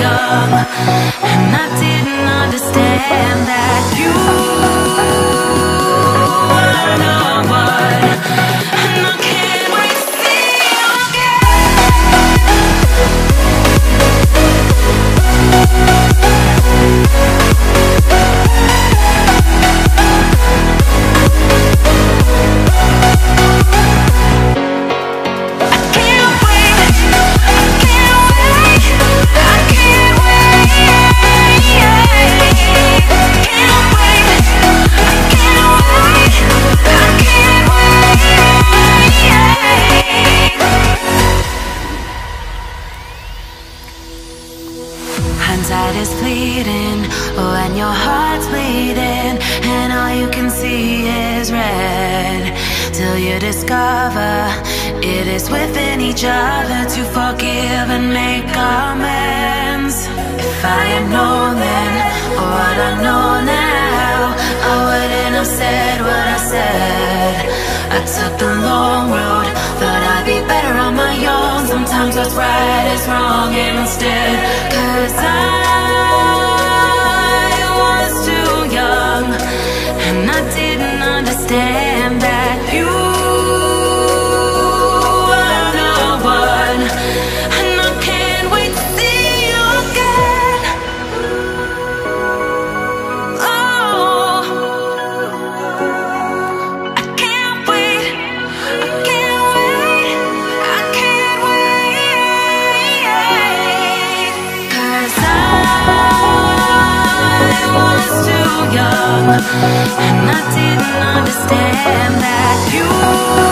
young, and I didn't understand that you were the one. And I can't wait to see you hindsight is fleeting, oh, and your heart's bleeding, and all you can see is red, till you discover it is within each other to forgive and make amends. If I had known then, or what I know now, I wouldn't have said what I said. I took the long road, thought I'd be better on my own. Sometimes what's right is wrong instead, 'cause I was too young, and I didn't understand that you were the one. And I can't wait to see you again. Oh, I can't wait, I can't wait, I can't wait, 'cause I was too young, and I didn't understand that you